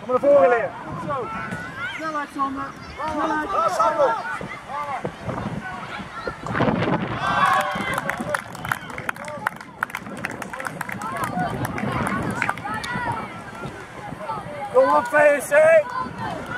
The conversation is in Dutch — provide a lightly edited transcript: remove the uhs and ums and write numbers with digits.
Kom naar voren, Leer. Goed zo. Snelheid, Sander. Snelheid. Sander. Kom op, VSC.